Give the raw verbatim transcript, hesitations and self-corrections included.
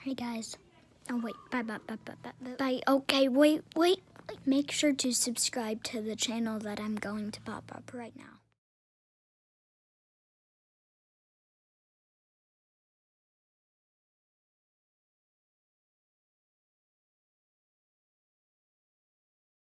Hey guys. Oh wait, bye bye bye bye bye bye. Okay, wait, wait. Make sure to subscribe to the channel that I'm going to pop up right now.